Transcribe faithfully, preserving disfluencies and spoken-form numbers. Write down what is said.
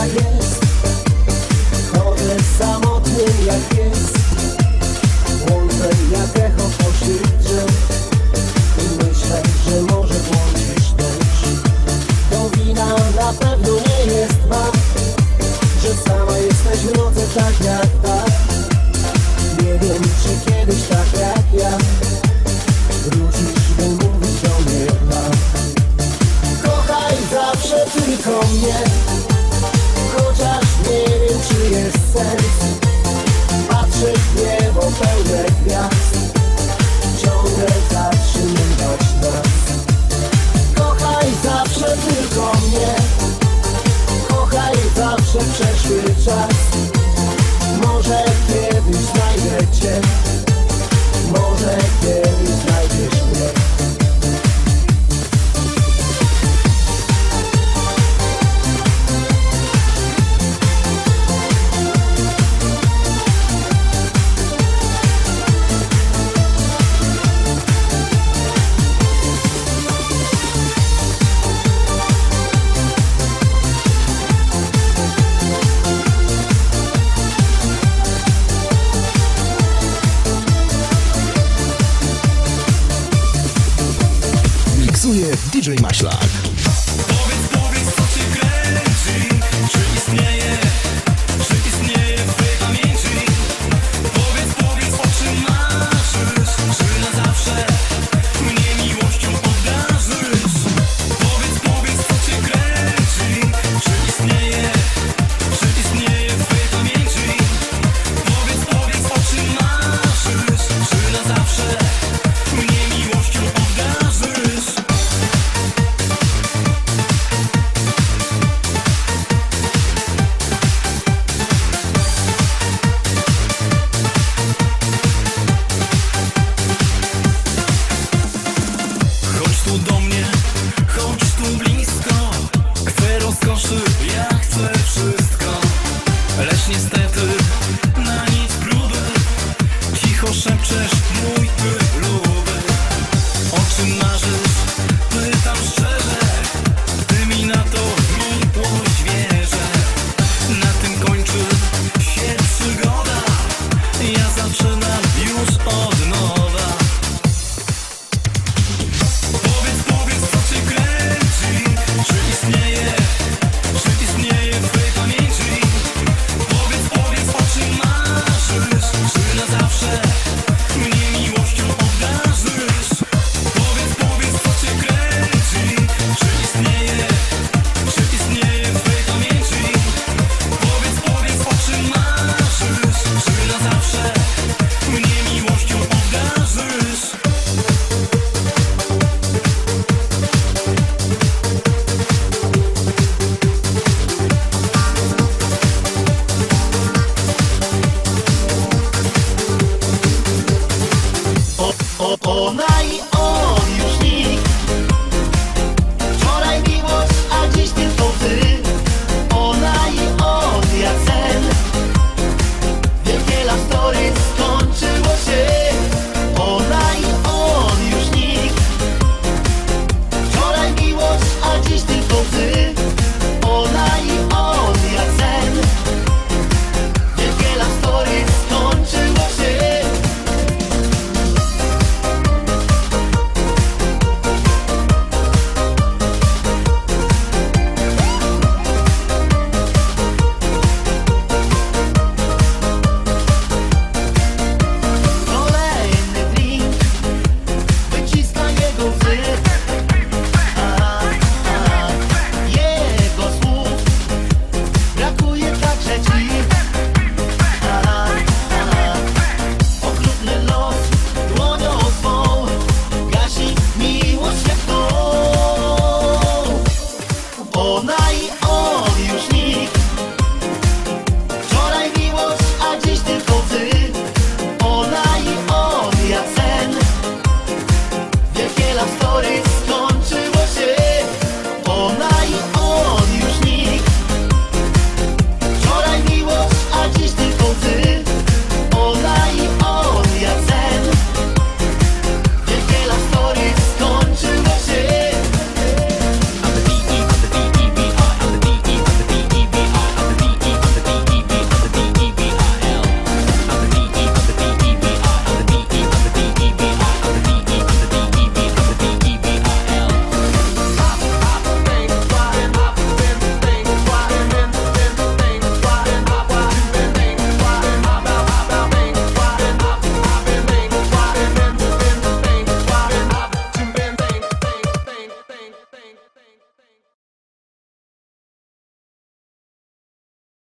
tak jest. Chodzę samotny jak pies, łączę jak echo pośród drzew i myślę, że może włączysz też. To wina na pewno nie jest ma, że sama jesteś w nocy tak jak tak. Nie wiem, czy kiedyś tak jak ja wrócisz, by mówić do mnie tak. Kochaj zawsze tylko mnie, chociaż nie wiem, czy jest sens. Patrzę w niebo pełne gwiazd, ciągle zatrzymywać nas. Kochaj zawsze tylko mnie, kochaj zawsze przeszły czas. Może kiedyś znajdę cię, może kiedyś znajdziesz mnie. D J Maślak. Powiedz, powiedz, co cię kręci, czy istnieje, czy istnieje w twojej pamięci. Powiedz, powiedz, o czym marzysz, czy na zawsze mnie miłością obdarzysz. Powiedz, powiedz, co cię kręci, czy istnieje, czy istnieje w twojej pamięci. Powiedz, powiedz, o czym marzysz, czy na zawsze mnie miłością obdarzysz. Chodź tu do mnie, chodź tu blisko. Chcę rozkoszy, ja chcę wszystko. Lecz niestety na nic próby cicho szepczesz mój ty luby. O czym marzysz? Pytam szczerze. Ty mi na to miłość wierzę. Na tym kończy się przygoda. Ja zaczynam już od nowa. Powiedz, powiedz, co cię kręci, czy istnieje, czy istnieje w twojej pamięci. Powiedz, powiedz, o czym marzysz, czy na zawsze mnie miłością obdarzysz. Powiedz, powiedz, co cię kręci, czy istnieje, czy istnieje w twojej pamięci. Powiedz, powiedz, o czym marzysz, czy na zawsze mnie miłością obdarzysz. O, o, ona i on już nikt. Wczoraj miłość, a dziś tylko ty. Ona i on jak sen. Wielkie love story skończyło się. Ona i on już nikt. Wczoraj miłość, a dziś tylko ty. Ona i on jak sen. Wielkie love story skończyło się. Kolejny drink wyciska jego łzy. A, a, jego słów brakuje także ci. A, a, okrutny los dłonią swą gasi miłość jak tą. Ona